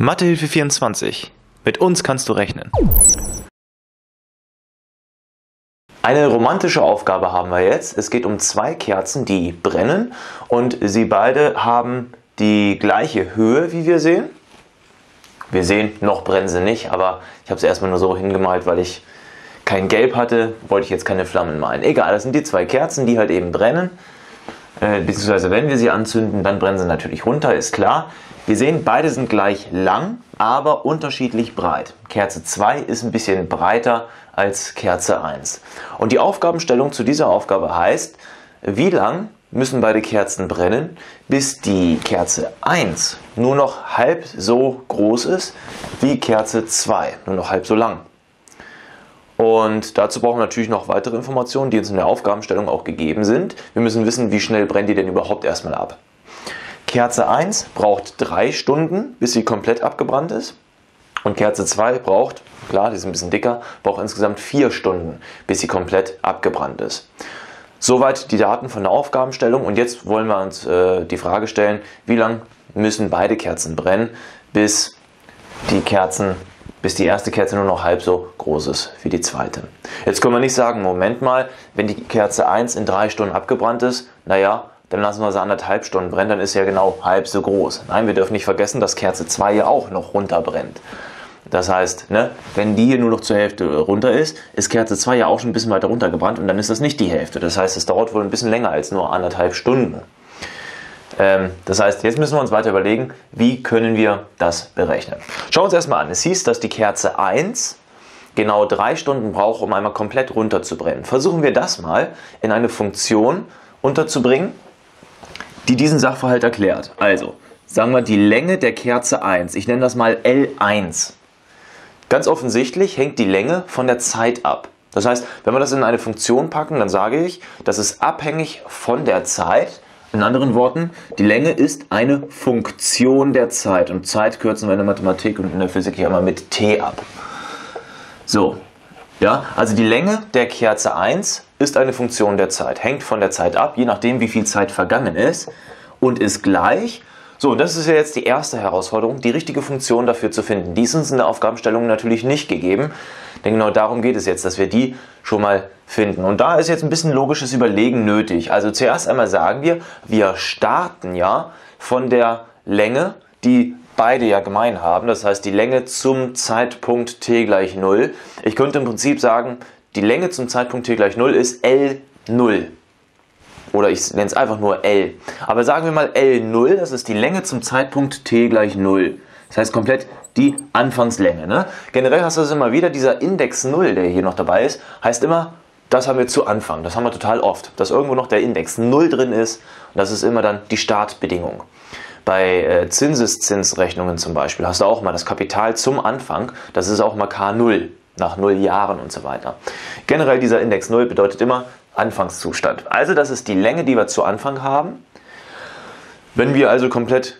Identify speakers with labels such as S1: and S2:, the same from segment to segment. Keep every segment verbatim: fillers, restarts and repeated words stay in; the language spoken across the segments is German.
S1: Mathehilfe vierundzwanzig. Mit uns kannst du rechnen. Eine romantische Aufgabe haben wir jetzt. Es geht um zwei Kerzen, die brennen und sie beide haben die gleiche Höhe, wie wir sehen. Wir sehen, noch brennen sie nicht, aber ich habe sie erstmal nur so hingemalt, weil ich kein Gelb hatte, wollte ich jetzt keine Flammen malen. Egal, das sind die zwei Kerzen, die halt eben brennen. Äh, beziehungsweise wenn wir sie anzünden, dann brennen sie natürlich runter, ist klar. Wir sehen, beide sind gleich lang, aber unterschiedlich breit. Kerze zwei ist ein bisschen breiter als Kerze eins. Und die Aufgabenstellung zu dieser Aufgabe heißt, wie lang müssen beide Kerzen brennen, bis die Kerze eins nur noch halb so groß ist wie Kerze zwei, nur noch halb so lang. Und dazu brauchen wir natürlich noch weitere Informationen, die uns in der Aufgabenstellung auch gegeben sind. Wir müssen wissen, wie schnell brennt die denn überhaupt erstmal ab. Kerze eins braucht drei Stunden, bis sie komplett abgebrannt ist. Und Kerze zwei braucht, klar, die ist ein bisschen dicker, braucht insgesamt vier Stunden, bis sie komplett abgebrannt ist. Soweit die Daten von der Aufgabenstellung. Und jetzt wollen wir uns äh, die Frage stellen, wie lang müssen beide Kerzen brennen, bis die Kerzen bis die erste Kerze nur noch halb so groß ist wie die zweite. Jetzt können wir nicht sagen, Moment mal, wenn die Kerze eins in drei Stunden abgebrannt ist, naja, dann lassen wir sie anderthalb Stunden brennen, dann ist sie ja genau halb so groß. Nein, wir dürfen nicht vergessen, dass Kerze zwei ja auch noch runterbrennt. Das heißt, ne, wenn die hier nur noch zur Hälfte runter ist, ist Kerze zwei ja auch schon ein bisschen weiter runtergebrannt und dann ist das nicht die Hälfte. Das heißt, es dauert wohl ein bisschen länger als nur anderthalb Stunden. Ähm, das heißt, jetzt müssen wir uns weiter überlegen, wie können wir das berechnen. Schauen wir uns erstmal an. Es hieß, dass die Kerze eins genau drei Stunden braucht, um einmal komplett runterzubrennen. Versuchen wir das mal in eine Funktion unterzubringen, die diesen Sachverhalt erklärt. Also, sagen wir die Länge der Kerze eins. Ich nenne das mal L eins. Ganz offensichtlich hängt die Länge von der Zeit ab. Das heißt, wenn wir das in eine Funktion packen, dann sage ich, das ist abhängig von der Zeit. In anderen Worten, die Länge ist eine Funktion der Zeit. Und Zeit kürzen wir in der Mathematik und in der Physik ja immer mit T ab. So, ja, also die Länge der Kerze eins ist eine Funktion der Zeit. Hängt von der Zeit ab, je nachdem wie viel Zeit vergangen ist. Und ist gleich. So, das ist ja jetzt die erste Herausforderung, die richtige Funktion dafür zu finden. Die ist uns in der Aufgabenstellung natürlich nicht gegeben. Denn genau darum geht es jetzt, dass wir die schon mal finden. Und da ist jetzt ein bisschen logisches Überlegen nötig. Also zuerst einmal sagen wir, wir starten ja von der Länge, die beide ja gemein haben. Das heißt, die Länge zum Zeitpunkt t gleich null. Ich könnte im Prinzip sagen, die Länge zum Zeitpunkt t gleich null ist L null. Oder ich nenne es einfach nur L. Aber sagen wir mal L null, das ist die Länge zum Zeitpunkt t gleich null. Das heißt komplett die Anfangslänge. Ne? Generell hast du das immer wieder, dieser Index null, der hier noch dabei ist, heißt immer, das haben wir zu Anfang. Das haben wir total oft, dass irgendwo noch der Index null drin ist. Und das ist immer dann die Startbedingung. Bei äh, Zinseszinsrechnungen zum Beispiel hast du auch mal das Kapital zum Anfang. Das ist auch mal K null, nach null Jahren und so weiter. Generell dieser Index null bedeutet immer Anfangszustand. Also das ist die Länge, die wir zu Anfang haben. Wenn wir also komplett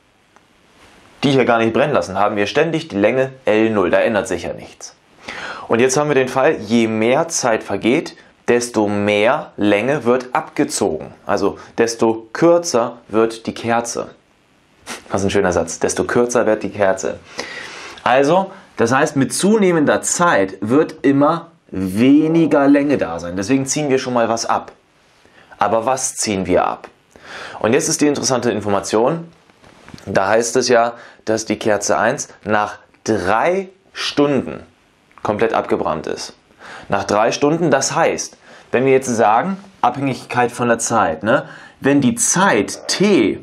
S1: die hier gar nicht brennen lassen, haben wir ständig die Länge L null. Da ändert sich ja nichts. Und jetzt haben wir den Fall, je mehr Zeit vergeht, desto mehr Länge wird abgezogen. Also desto kürzer wird die Kerze. Das ist ein schöner Satz. Desto kürzer wird die Kerze. Also, das heißt, mit zunehmender Zeit wird immer weniger Länge da sein. Deswegen ziehen wir schon mal was ab. Aber was ziehen wir ab? Und jetzt ist die interessante Information. Da heißt es ja, dass die Kerze eins nach drei Stunden komplett abgebrannt ist. Nach drei Stunden, das heißt, wenn wir jetzt sagen, Abhängigkeit von der Zeit, ne? Wenn die Zeit t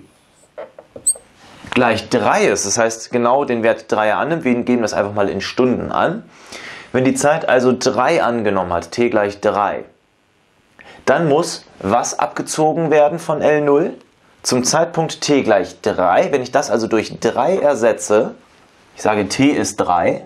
S1: gleich drei ist, das heißt genau den Wert drei annimmt, wir geben das einfach mal in Stunden an. Wenn die Zeit also drei angenommen hat, t gleich drei, dann muss was abgezogen werden von L null? Zum Zeitpunkt t gleich drei, wenn ich das also durch drei ersetze, ich sage t ist drei,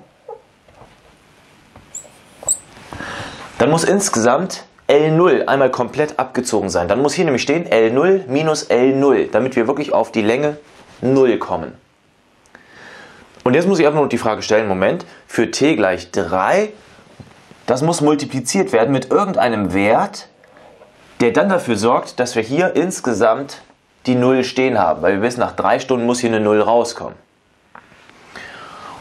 S1: dann muss insgesamt L null einmal komplett abgezogen sein. Dann muss hier nämlich stehen L null minus L null, damit wir wirklich auf die Länge null kommen. Und jetzt muss ich einfach nur die Frage stellen, Moment, für t gleich drei, das muss multipliziert werden mit irgendeinem Wert, der dann dafür sorgt, dass wir hier insgesamt die null stehen haben, weil wir wissen, nach drei Stunden muss hier eine null rauskommen.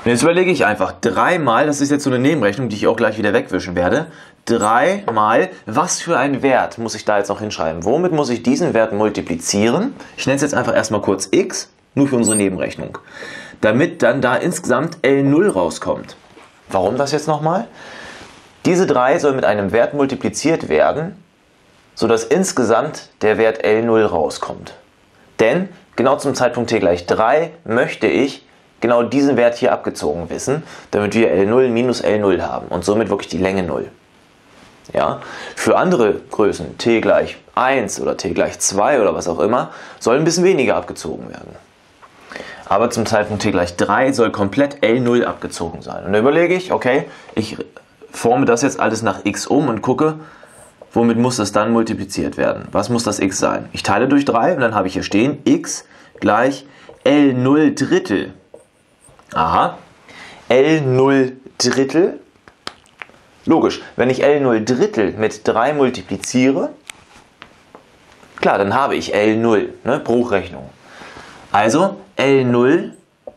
S1: Und jetzt überlege ich einfach, drei mal, das ist jetzt so eine Nebenrechnung, die ich auch gleich wieder wegwischen werde, drei mal, was für einen Wert muss ich da jetzt noch hinschreiben? Womit muss ich diesen Wert multiplizieren? Ich nenne es jetzt einfach erstmal kurz x, nur für unsere Nebenrechnung, damit dann da insgesamt L null rauskommt. Warum das jetzt nochmal? Diese drei soll mit einem Wert multipliziert werden, sodass insgesamt der Wert L null rauskommt. Denn genau zum Zeitpunkt t gleich drei möchte ich genau diesen Wert hier abgezogen wissen, damit wir L null minus L null haben und somit wirklich die Länge null. Ja? Für andere Größen, t gleich eins oder t gleich zwei oder was auch immer, soll ein bisschen weniger abgezogen werden. Aber zum Zeitpunkt t gleich drei soll komplett L null abgezogen sein. Und da überlege ich, okay, ich forme das jetzt alles nach x um und gucke, womit muss das dann multipliziert werden? Was muss das x sein? Ich teile durch drei und dann habe ich hier stehen, x gleich L null Drittel. Aha, L null Drittel. Logisch, wenn ich L null Drittel mit drei multipliziere, klar, dann habe ich L null, ne, Bruchrechnung. Also L null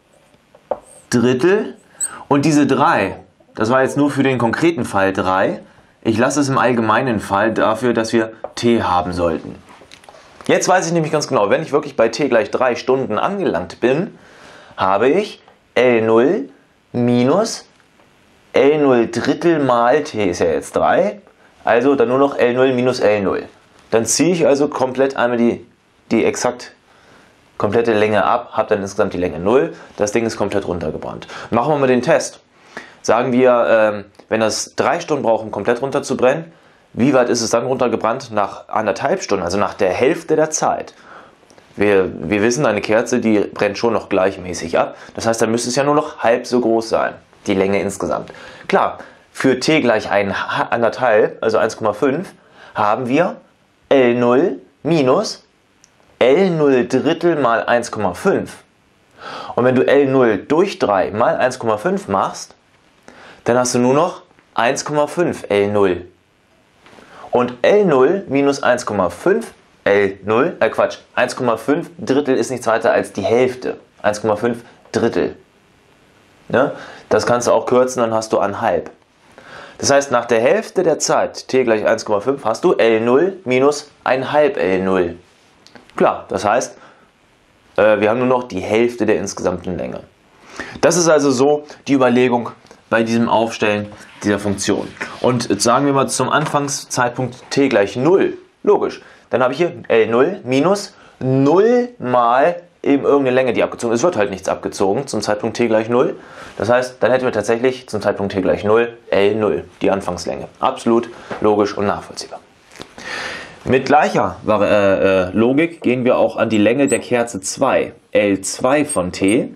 S1: Drittel und diese drei, das war jetzt nur für den konkreten Fall drei, ich lasse es im allgemeinen Fall dafür, dass wir t haben sollten. Jetzt weiß ich nämlich ganz genau, wenn ich wirklich bei t gleich drei Stunden angelangt bin, habe ich L null minus L null Drittel mal t ist ja jetzt drei, also dann nur noch L null minus L null. Dann ziehe ich also komplett einmal die, die exakt komplette Länge ab, habe dann insgesamt die Länge null, das Ding ist komplett runtergebrannt. Machen wir mal den Test. Sagen wir, ähm, wenn das drei Stunden braucht, um komplett runterzubrennen, wie weit ist es dann runtergebrannt? Nach anderthalb Stunden, also nach der Hälfte der Zeit. Wir, wir wissen, eine Kerze, die brennt schon noch gleichmäßig ab. Das heißt, dann müsste es ja nur noch halb so groß sein, die Länge insgesamt. Klar, für t gleich anderthalb, also eins Komma fünf, haben wir L null minus L null Drittel mal eins Komma fünf. Und wenn du L null durch drei mal eins Komma fünf machst, dann hast du nur noch eins Komma fünf L null. Und L null minus eins Komma fünf L null, äh Quatsch, eins Komma fünf Drittel ist nichts weiter als die Hälfte. eins Komma fünf Drittel. Ne? Das kannst du auch kürzen, dann hast du einhalb. Das heißt, nach der Hälfte der Zeit, t gleich eins Komma fünf, hast du L null minus einhalb L null. Klar, das heißt, äh, wir haben nur noch die Hälfte der insgesamten Länge. Das ist also so die Überlegung bei diesem Aufstellen dieser Funktion. Und jetzt sagen wir mal zum Anfangszeitpunkt t gleich null. Logisch. Dann habe ich hier L null minus null mal eben irgendeine Länge, die abgezogen ist. Es wird halt nichts abgezogen zum Zeitpunkt t gleich null. Das heißt, dann hätten wir tatsächlich zum Zeitpunkt t gleich null L null, die Anfangslänge. Absolut logisch und nachvollziehbar. Mit gleicher äh, äh, Logik gehen wir auch an die Länge der Kerze zwei. L zwei von t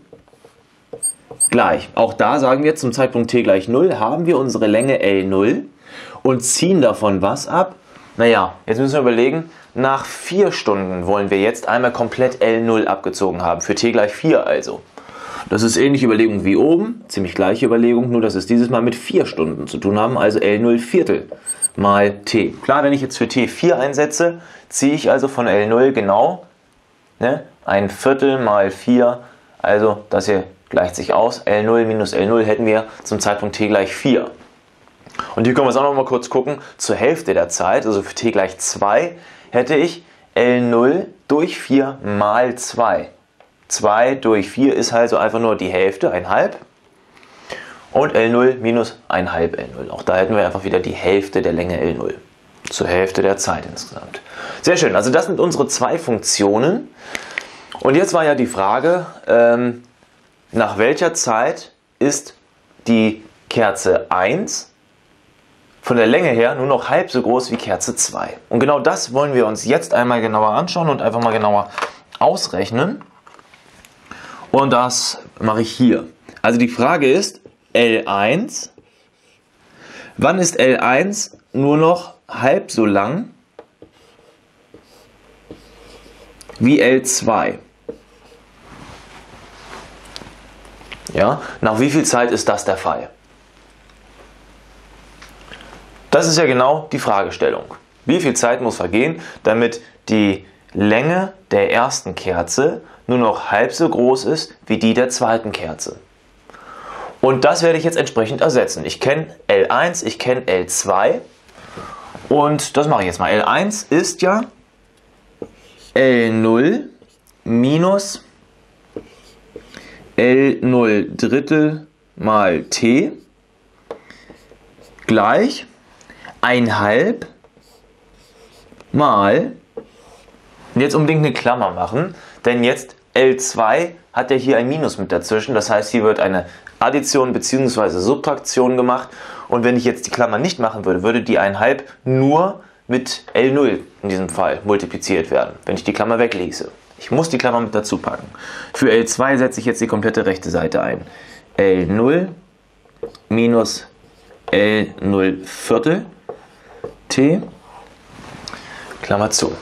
S1: gleich. Auch da sagen wir, zum Zeitpunkt t gleich null haben wir unsere Länge L null und ziehen davon was ab? Naja, jetzt müssen wir überlegen, nach vier Stunden wollen wir jetzt einmal komplett L null abgezogen haben, für t gleich vier also. Das ist ähnliche Überlegung wie oben, ziemlich gleiche Überlegung, nur dass es dieses Mal mit vier Stunden zu tun haben, also L null Viertel mal t. Klar, wenn ich jetzt für t vier einsetze, ziehe ich also von L null genau, ne, ein Viertel mal vier, also das hier gleicht sich aus, L null minus L null hätten wir zum Zeitpunkt t gleich vier. Und hier können wir es auch noch mal kurz gucken, zur Hälfte der Zeit, also für t gleich zwei, hätte ich L null durch vier mal zwei. zwei durch vier ist also einfach nur die Hälfte, ein halb. Und L null minus ein halb L null. Auch da hätten wir einfach wieder die Hälfte der Länge L null. Zur Hälfte der Zeit insgesamt. Sehr schön, also das sind unsere zwei Funktionen. Und jetzt war ja die Frage, ähm, nach welcher Zeit ist die Kerze eins von der Länge her nur noch halb so groß wie Kerze zwei. Und genau das wollen wir uns jetzt einmal genauer anschauen und einfach mal genauer ausrechnen. Und das mache ich hier. Also die Frage ist, L eins, wann ist L eins nur noch halb so lang wie L zwei? Ja, nach wie viel Zeit ist das der Fall? Das ist ja genau die Fragestellung. Wie viel Zeit muss vergehen, damit die Länge der ersten Kerze nur noch halb so groß ist wie die der zweiten Kerze? Und das werde ich jetzt entsprechend ersetzen. Ich kenne L eins, ich kenne L zwei und das mache ich jetzt mal. L eins ist ja L null minus L null Drittel mal T gleich ein halb mal, jetzt unbedingt eine Klammer machen, denn jetzt L zwei hat ja hier ein Minus mit dazwischen, das heißt, hier wird eine Addition bzw. Subtraktion gemacht und wenn ich jetzt die Klammer nicht machen würde, würde die ein halb nur mit L null in diesem Fall multipliziert werden, wenn ich die Klammer wegließe. Ich muss die Klammer mit dazu packen. Für L zwei setze ich jetzt die komplette rechte Seite ein. L null minus L null Viertel T, Klammer zu.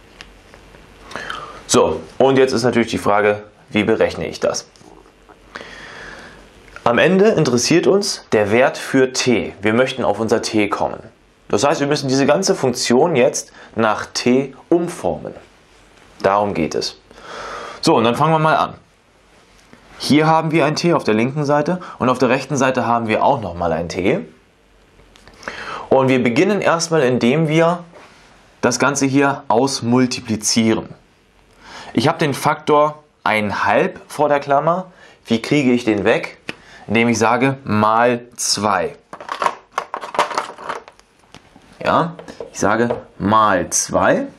S1: So, und jetzt ist natürlich die Frage, wie berechne ich das? Am Ende interessiert uns der Wert für t. Wir möchten auf unser t kommen. Das heißt, wir müssen diese ganze Funktion jetzt nach t umformen. Darum geht es. So, und dann fangen wir mal an. Hier haben wir ein t auf der linken Seite und auf der rechten Seite haben wir auch nochmal ein t. Und wir beginnen erstmal, indem wir das Ganze hier ausmultiplizieren. Ich habe den Faktor ein halb vor der Klammer. Wie kriege ich den weg? Indem ich sage mal zwei. Ja, ich sage mal zwei.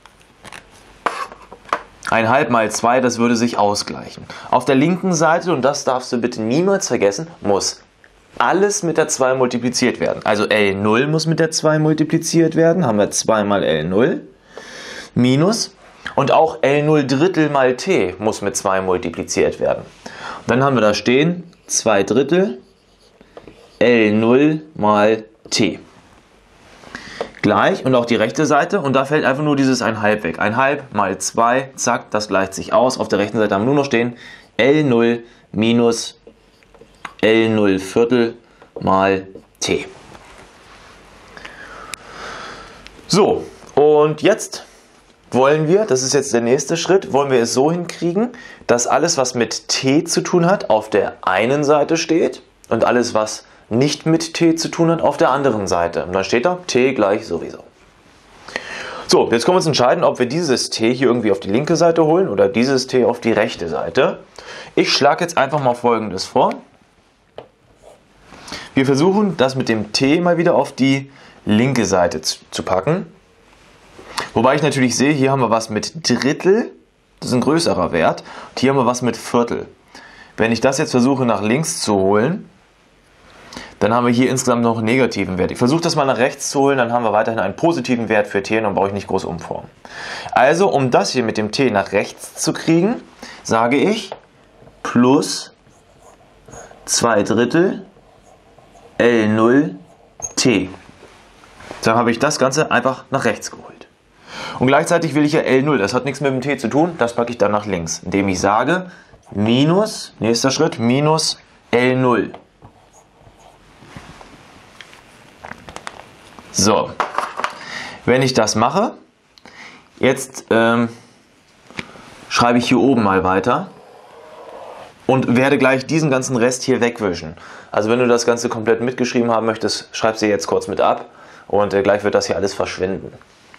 S1: ein halb mal zwei, das würde sich ausgleichen. Auf der linken Seite, und das darfst du bitte niemals vergessen, muss alles mit der zwei multipliziert werden. Also L null muss mit der zwei multipliziert werden, haben wir zwei mal L null, minus, und auch L null Drittel mal T muss mit zwei multipliziert werden. Und dann haben wir da stehen, zwei Drittel L null mal T. Gleich, und auch die rechte Seite, und da fällt einfach nur dieses ein halb weg. ein halb mal zwei, zack, das gleicht sich aus. Auf der rechten Seite haben wir nur noch stehen L null minus L null Viertel mal T. So, und jetzt wollen wir, das ist jetzt der nächste Schritt, wollen wir es so hinkriegen, dass alles, was mit t zu tun hat, auf der einen Seite steht und alles, was nicht mit t zu tun hat, auf der anderen Seite. Und dann steht da t gleich sowieso. So, jetzt können wir uns entscheiden, ob wir dieses t hier irgendwie auf die linke Seite holen oder dieses t auf die rechte Seite. Ich schlage jetzt einfach mal Folgendes vor. Wir versuchen, das mit dem t mal wieder auf die linke Seite zu packen. Wobei ich natürlich sehe, hier haben wir was mit Drittel, das ist ein größerer Wert, und hier haben wir was mit Viertel. Wenn ich das jetzt versuche nach links zu holen, dann haben wir hier insgesamt noch einen negativen Wert. Ich versuche das mal nach rechts zu holen, dann haben wir weiterhin einen positiven Wert für t und dann brauche ich nicht groß umformen. Also, um das hier mit dem t nach rechts zu kriegen, sage ich plus zwei Drittel L null T. Dann habe ich das Ganze einfach nach rechts geholt. Und gleichzeitig will ich ja L null, das hat nichts mit dem t zu tun, das packe ich dann nach links, indem ich sage minus, nächster Schritt, minus L null. So, wenn ich das mache, jetzt ähm, schreibe ich hier oben mal weiter und werde gleich diesen ganzen Rest hier wegwischen. Also wenn du das Ganze komplett mitgeschrieben haben möchtest, schreib sie jetzt kurz mit ab und äh, gleich wird das hier alles verschwinden.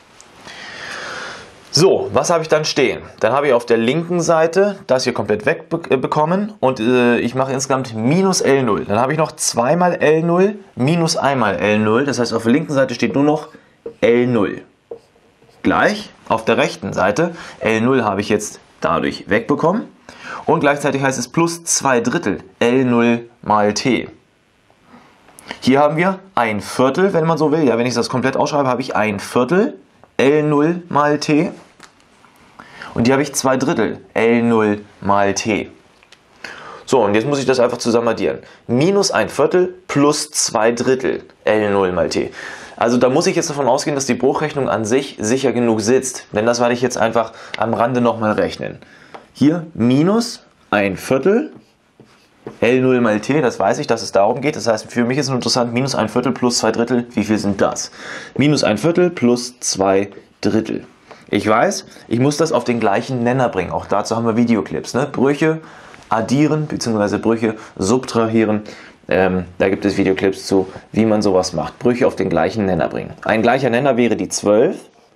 S1: So, was habe ich dann stehen? Dann habe ich auf der linken Seite das hier komplett wegbekommen und äh, ich mache insgesamt minus L null. Dann habe ich noch zwei mal L null minus einmal L null. Das heißt, auf der linken Seite steht nur noch L null. Gleich auf der rechten Seite, L null habe ich jetzt dadurch wegbekommen. Und gleichzeitig heißt es plus zwei Drittel L null mal T. Hier haben wir ein Viertel, wenn man so will. Ja, wenn ich das komplett ausschreibe, habe ich ein Viertel L null mal T. Und hier habe ich zwei Drittel L null mal T. So, und jetzt muss ich das einfach zusammen addieren. Minus ein Viertel plus zwei Drittel L null mal T. Also da muss ich jetzt davon ausgehen, dass die Bruchrechnung an sich sicher genug sitzt. Denn das werde ich jetzt einfach am Rande nochmal rechnen. Hier minus ein Viertel L null mal T, das weiß ich, dass es darum geht. Das heißt, für mich ist es interessant, minus ein Viertel plus zwei Drittel, wie viel sind das? Minus ein Viertel plus zwei Drittel. Ich weiß, ich muss das auf den gleichen Nenner bringen. Auch dazu haben wir Videoclips. Ne? Brüche addieren bzw. Brüche subtrahieren. Ähm, da gibt es Videoclips zu, wie man sowas macht. Brüche auf den gleichen Nenner bringen. Ein gleicher Nenner wäre die zwölf.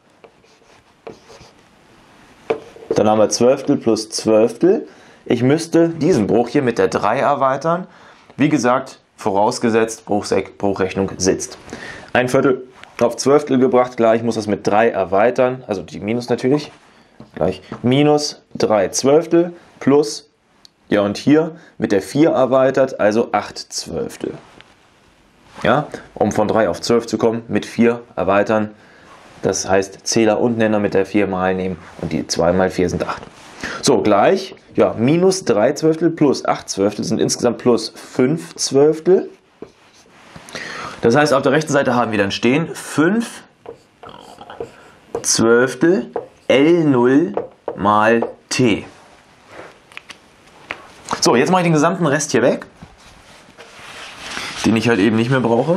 S1: Dann haben wir Zwölftel plus Zwölftel. Ich müsste diesen Bruch hier mit der drei erweitern. Wie gesagt, vorausgesetzt, Bruchrechnung sitzt. Ein Viertel auf Zwölftel gebracht, klar, ich muss das mit drei erweitern, also die Minus natürlich, gleich minus drei Zwölftel plus, ja und hier mit der vier erweitert, also acht Zwölftel. Ja, um von drei auf zwölf zu kommen, mit vier erweitern, das heißt Zähler und Nenner mit der vier mal nehmen und die zwei mal vier sind acht. So, gleich, ja, minus drei Zwölftel plus acht Zwölftel sind insgesamt plus fünf Zwölftel. Das heißt, auf der rechten Seite haben wir dann stehen fünf Zwölftel L null mal T. So, jetzt mache ich den gesamten Rest hier weg, den ich halt eben nicht mehr brauche.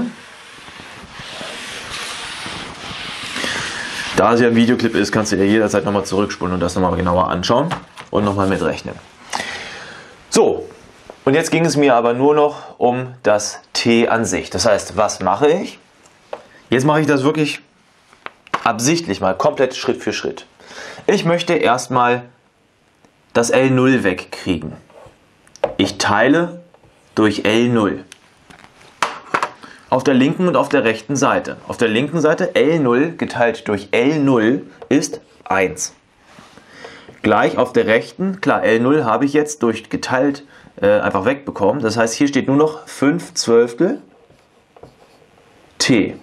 S1: Da es ja ein Videoclip ist, kannst du dir jederzeit nochmal zurückspulen und das nochmal genauer anschauen und nochmal mitrechnen. So, und jetzt ging es mir aber nur noch um das T an sich. Das heißt, was mache ich? Jetzt mache ich das wirklich absichtlich mal komplett Schritt für Schritt. Ich möchte erstmal das L null wegkriegen. Ich teile durch L null. Auf der linken und auf der rechten Seite. Auf der linken Seite L null geteilt durch L null ist eins. Gleich auf der rechten, klar, L null habe ich jetzt durch geteilt äh, einfach wegbekommen. Das heißt, hier steht nur noch fünf Zwölftel T.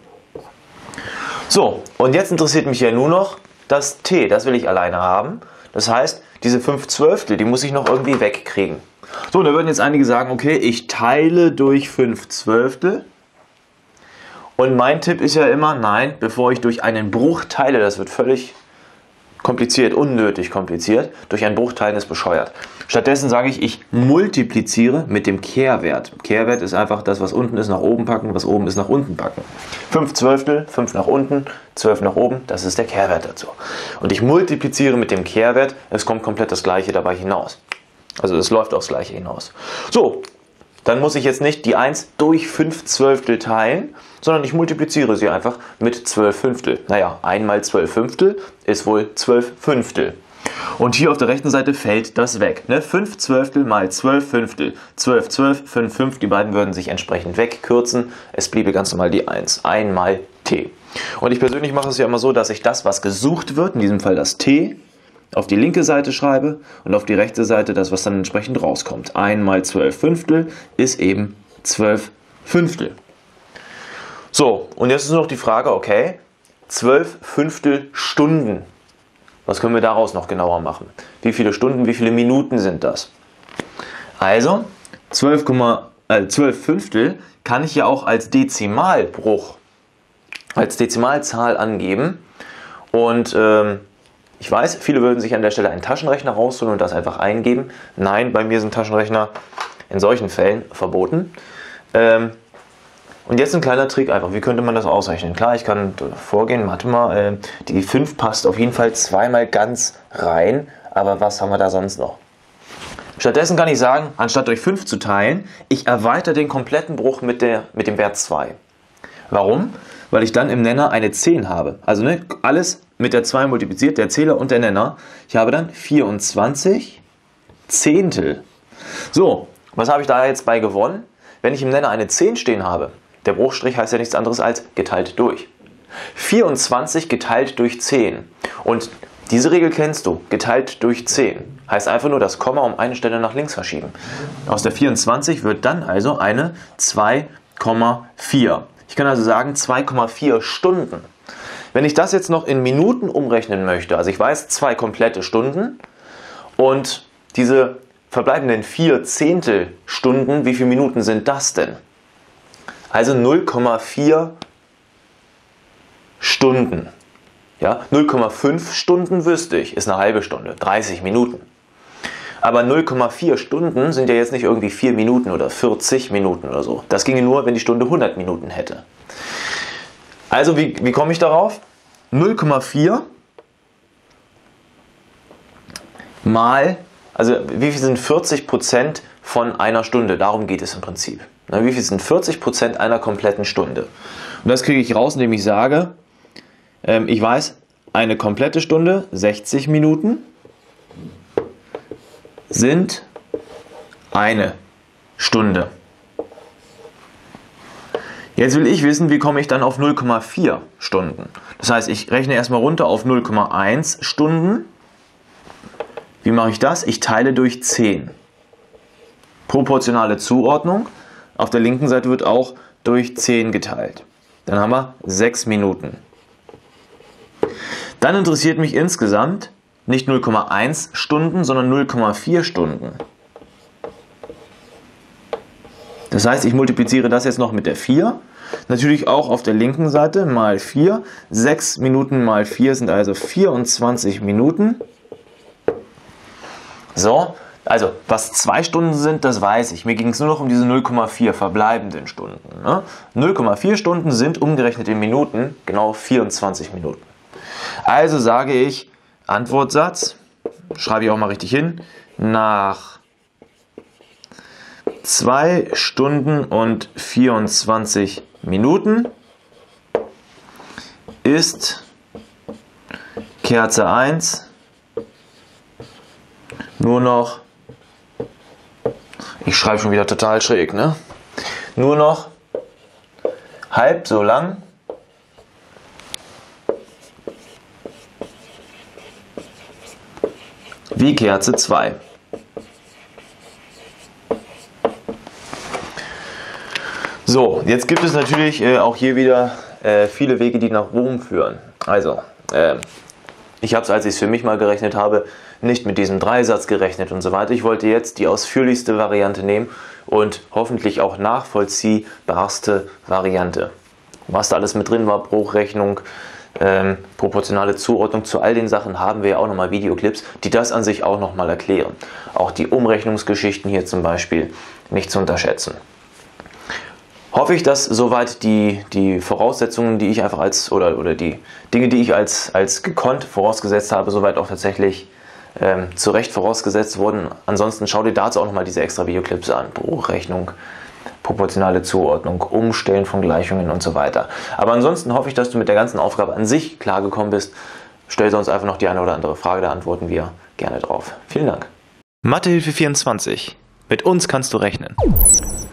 S1: So, und jetzt interessiert mich ja nur noch das T. Das will ich alleine haben. Das heißt, diese fünf Zwölftel, die muss ich noch irgendwie wegkriegen. So, da würden jetzt einige sagen, okay, ich teile durch fünf Zwölftel. Und mein Tipp ist ja immer, nein, bevor ich durch einen Bruch teile, das wird völlig kompliziert, unnötig kompliziert, durch einen Bruch teilen ist bescheuert. Stattdessen sage ich, ich multipliziere mit dem Kehrwert. Kehrwert ist einfach das, was unten ist, nach oben packen, was oben ist, nach unten packen. fünf Zwölftel, fünf nach unten, zwölf nach oben, das ist der Kehrwert dazu. Und ich multipliziere mit dem Kehrwert, es kommt komplett das Gleiche dabei hinaus. Also es läuft aufs Gleiche hinaus. So, dann muss ich jetzt nicht die eins durch fünf Zwölftel teilen, sondern ich multipliziere sie einfach mit zwölf Fünftel. Naja, eins mal zwölf Fünftel ist wohl zwölf Fünftel. Und hier auf der rechten Seite fällt das weg. Ne? fünf Zwölftel mal zwölf Fünftel. zwölf, zwölf, fünf, fünf. Die beiden würden sich entsprechend wegkürzen. Es bliebe ganz normal die eins. eins mal T. Und ich persönlich mache es ja immer so, dass ich das, was gesucht wird, in diesem Fall das T, auf die linke Seite schreibe und auf die rechte Seite das, was dann entsprechend rauskommt. eins mal zwölf Fünftel ist eben zwölf Fünftel. So, und jetzt ist nur noch die Frage, okay, zwölf Fünftel Stunden. Was können wir daraus noch genauer machen? Wie viele Stunden, wie viele Minuten sind das? Also, zwölf, äh, zwölf Fünftel kann ich ja auch als Dezimalbruch, als Dezimalzahl angeben. Und ähm, ich weiß, viele würden sich an der Stelle einen Taschenrechner rausholen und das einfach eingeben. Nein, bei mir sind Taschenrechner in solchen Fällen verboten. Ähm, Und jetzt ein kleiner Trick einfach, wie könnte man das ausrechnen? Klar, ich kann vorgehen, warte mal, äh, die fünf passt auf jeden Fall zweimal ganz rein, aber was haben wir da sonst noch? Stattdessen kann ich sagen, anstatt durch fünf zu teilen, ich erweitere den kompletten Bruch mit, der, mit dem Wert zwei. Warum? Weil ich dann im Nenner eine zehn habe. Also ne, alles mit der zwei multipliziert, der Zähler und der Nenner. Ich habe dann vierundzwanzig Zehntel. So, was habe ich da jetzt bei gewonnen? Wenn ich im Nenner eine zehn stehen habe, der Bruchstrich heißt ja nichts anderes als geteilt durch. vierundzwanzig geteilt durch zehn. Und diese Regel kennst du, geteilt durch zehn. Heißt einfach nur das Komma um eine Stelle nach links verschieben. Aus der vierundzwanzig wird dann also eine zwei Komma vier. Ich kann also sagen zwei Komma vier Stunden. Wenn ich das jetzt noch in Minuten umrechnen möchte, also ich weiß zwei komplette Stunden und diese verbleibenden vier Zehntelstunden, wie viele Minuten sind das denn? Also null Komma vier Stunden. Ja, null Komma fünf Stunden wüsste ich, ist eine halbe Stunde, dreißig Minuten. Aber null Komma vier Stunden sind ja jetzt nicht irgendwie vier Minuten oder vierzig Minuten oder so. Das ginge nur, wenn die Stunde hundert Minuten hätte. Also wie, wie komme ich darauf? null Komma vier mal, also wie viel sind vierzig Prozent von einer Stunde? Darum geht es im Prinzip. Na, wie viel sind vierzig Prozent einer kompletten Stunde? Und das kriege ich raus, indem ich sage, ähm, ich weiß, eine komplette Stunde, sechzig Minuten, sind eine Stunde. Jetzt will ich wissen, wie komme ich dann auf null Komma vier Stunden. Das heißt, ich rechne erstmal runter auf null Komma eins Stunden. Wie mache ich das? Ich teile durch zehn. Proportionale Zuordnung. Auf der linken Seite wird auch durch zehn geteilt. Dann haben wir sechs Minuten. Dann interessiert mich insgesamt nicht null Komma eins Stunden, sondern null Komma vier Stunden. Das heißt, ich multipliziere das jetzt noch mit der vier. Natürlich auch auf der linken Seite mal vier. sechs Minuten mal vier sind also vierundzwanzig Minuten. So, also was zwei Stunden sind, das weiß ich. Mir ging es nur noch um diese null Komma vier verbleibenden Stunden. Ne? null Komma vier Stunden sind umgerechnet in Minuten genau vierundzwanzig Minuten. Also sage ich, Antwortsatz, schreibe ich auch mal richtig hin, nach zwei Stunden und vierundzwanzig Minuten ist Kerze eins nur noch, ich schreibe schon wieder total schräg, ne? Nur noch halb so lang wie Kerze zwei. So, jetzt gibt es natürlich äh, auch hier wieder äh, viele Wege, die nach Rom führen. Also, äh, ich habe es, als ich es für mich mal gerechnet habe, nicht mit diesem Dreisatz gerechnet und so weiter. Ich wollte jetzt die ausführlichste Variante nehmen und hoffentlich auch nachvollziehbarste Variante. Was da alles mit drin war, Bruchrechnung, ähm, proportionale Zuordnung, zu all den Sachen haben wir ja auch nochmal Videoclips, die das an sich auch nochmal erklären. Auch die Umrechnungsgeschichten hier zum Beispiel nicht zu unterschätzen. Hoffe ich, dass soweit die, die Voraussetzungen, die ich einfach als, oder, oder die Dinge, die ich als, als gekonnt vorausgesetzt habe, soweit auch tatsächlich ähm, zu Recht vorausgesetzt wurden. Ansonsten schau dir dazu auch nochmal diese extra Videoclips an. Bruchrechnung, proportionale Zuordnung, Umstellen von Gleichungen und so weiter. Aber ansonsten hoffe ich, dass du mit der ganzen Aufgabe an sich klargekommen bist. Stell sonst einfach noch die eine oder andere Frage, da antworten wir gerne drauf. Vielen Dank. Mathehilfe vierundzwanzig. Mit uns kannst du rechnen.